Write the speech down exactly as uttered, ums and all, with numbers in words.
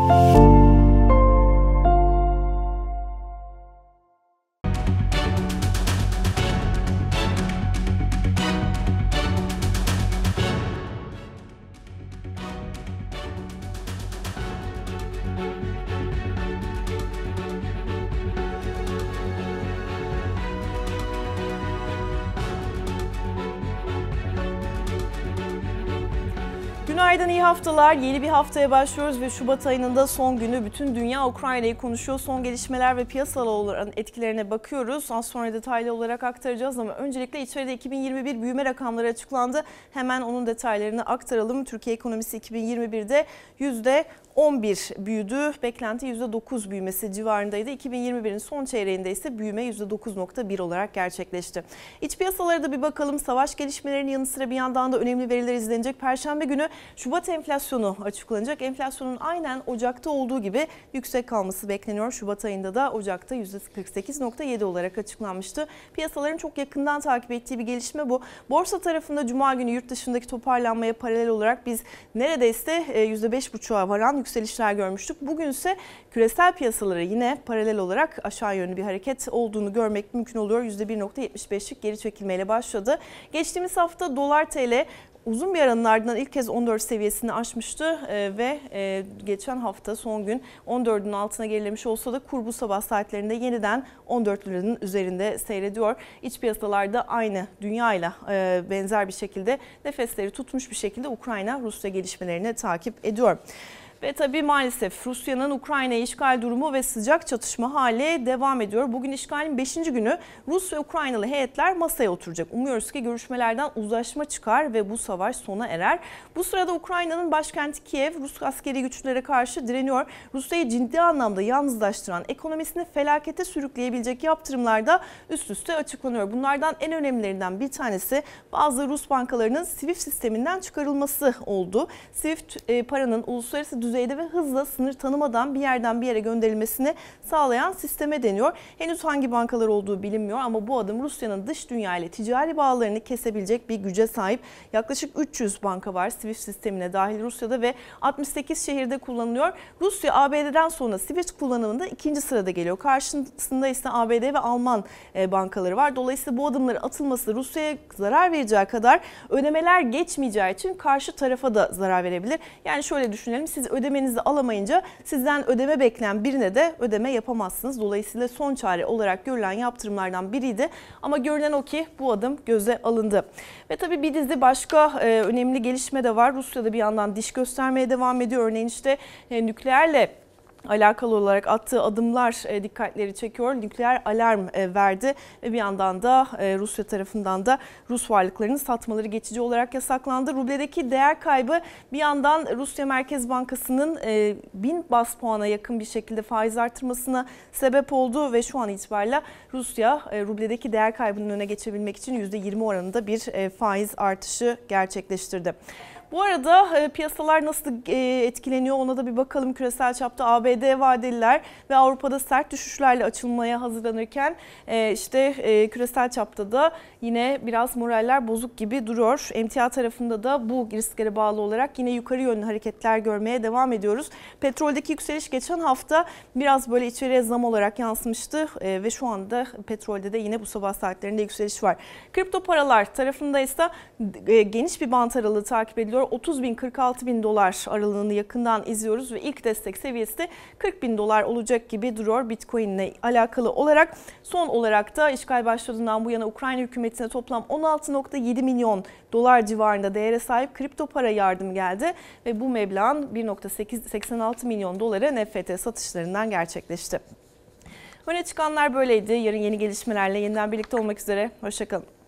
Günaydın, iyi haftalar. Yeni bir haftaya başlıyoruz ve Şubat ayının da son günü. Bütün dünya Ukrayna'yı konuşuyor. Son gelişmeler ve piyasalar olan etkilerine bakıyoruz. Az sonra detaylı olarak aktaracağız ama öncelikle içeride iki bin yirmi bir büyüme rakamları açıklandı. Hemen onun detaylarını aktaralım. Türkiye ekonomisi iki bin yirmi birde yüzde on bir büyüdü. Beklenti yüzde dokuz büyümesi civarındaydı. iki bin yirmi birin son çeyreğinde ise büyüme yüzde dokuz nokta bir olarak gerçekleşti. İç piyasalara da bir bakalım. Savaş gelişmelerinin yanı sıra bir yandan da önemli veriler izlenecek. Perşembe günü Şubat enflasyonu açıklanacak. Enflasyonun aynen Ocak'ta olduğu gibi yüksek kalması bekleniyor. Şubat ayında da Ocak'ta yüzde kırk sekiz nokta yedi olarak açıklanmıştı. Piyasaların çok yakından takip ettiği bir gelişme bu. Borsa tarafında Cuma günü yurt dışındaki toparlanmaya paralel olarak biz neredeyse yüzde beş buçuğa varan yükselişler görmüştük. Bugün ise küresel piyasalara yine paralel olarak aşağı yönlü bir hareket olduğunu görmek mümkün oluyor. yüzde bir nokta yetmiş beşlik geri çekilmeyle başladı. Geçtiğimiz hafta dolar T L uzun bir aranın ardından ilk kez on dört seviyesini aşmıştı ve geçen hafta son gün on dördün altına gerilemiş olsa da kur bu sabah saatlerinde yeniden on dört liranın üzerinde seyrediyor. İç piyasalarda aynı dünyayla benzer bir şekilde nefesleri tutmuş bir şekilde Ukrayna Rusya gelişmelerini takip ediyor. Ve tabii maalesef Rusya'nın Ukrayna'ya işgal durumu ve sıcak çatışma hali devam ediyor. Bugün işgalin beşinci günü Rus ve Ukraynalı heyetler masaya oturacak. Umuyoruz ki görüşmelerden uzlaşma çıkar ve bu savaş sona erer. Bu sırada Ukrayna'nın başkenti Kiev Rus askeri güçlere karşı direniyor. Rusya'yı ciddi anlamda yalnızlaştıran, ekonomisini felakete sürükleyebilecek yaptırımlar da üst üste açıklanıyor. Bunlardan en önemlilerinden bir tanesi bazı Rus bankalarının SWIFT sisteminden çıkarılması oldu. SWIFT e, paranın uluslararası düzeyde düzeyde ve hızla sınır tanımadan bir yerden bir yere gönderilmesini sağlayan sisteme deniyor. Henüz hangi bankalar olduğu bilinmiyor ama bu adım Rusya'nın dış dünya ile ticari bağlarını kesebilecek bir güce sahip. Yaklaşık üç yüz banka var SWIFT sistemine dahil Rusya'da ve altmış sekiz şehirde kullanılıyor. Rusya A B D'den sonra SWIFT kullanımında ikinci sırada geliyor. Karşısında ise A B D ve Alman bankaları var. Dolayısıyla bu adımların atılması Rusya'ya zarar vereceği kadar ödemeler geçmeyeceği için karşı tarafa da zarar verebilir. Yani şöyle düşünelim, siz ödemenizi alamayınca sizden ödeme bekleyen birine de ödeme yapamazsınız. Dolayısıyla son çare olarak görülen yaptırımlardan biriydi. Ama görünen o ki bu adım göze alındı. Ve tabii bir dizi başka e, önemli gelişme de var. Rusya'da bir yandan diş göstermeye devam ediyor. Örneğin işte e, nükleerle alakalı olarak attığı adımlar dikkatleri çekiyor. Nükleer alarm verdi ve bir yandan da Rusya tarafından da Rus varlıklarını satmaları geçici olarak yasaklandı. Rubledeki değer kaybı bir yandan Rusya Merkez Bankası'nın bin baz puana yakın bir şekilde faiz artırmasına sebep oldu ve şu an itibariyle Rusya rubledeki değer kaybının önüne geçebilmek için yüzde yirmi oranında bir faiz artışı gerçekleştirdi. Bu arada piyasalar nasıl etkileniyor ona da bir bakalım. Küresel çapta A B D vadeliler ve Avrupa'da sert düşüşlerle açılmaya hazırlanırken işte küresel çapta da yine biraz moraller bozuk gibi duruyor. Emtia tarafında da bu risklere bağlı olarak yine yukarı yönlü hareketler görmeye devam ediyoruz. Petroldeki yükseliş geçen hafta biraz böyle içeriye zam olarak yansımıştı ve şu anda petrolde de yine bu sabah saatlerinde yükseliş var. Kripto paralar tarafında ise geniş bir bant aralığı takip ediliyor. otuz bin kırk altı bin dolar aralığını yakından izliyoruz ve ilk destek seviyesi de kırk bin dolar olacak gibi duruyor Bitcoin ile alakalı olarak. Son olarak da işgal başladığından bu yana Ukrayna hükümetine toplam on altı nokta yedi milyon dolar civarında değere sahip kripto para yardım geldi ve bu meblağın bir nokta seksen altı milyon doları N F T satışlarından gerçekleşti. Öne çıkanlar böyleydi. Yarın yeni gelişmelerle yeniden birlikte olmak üzere. Hoşça kalın.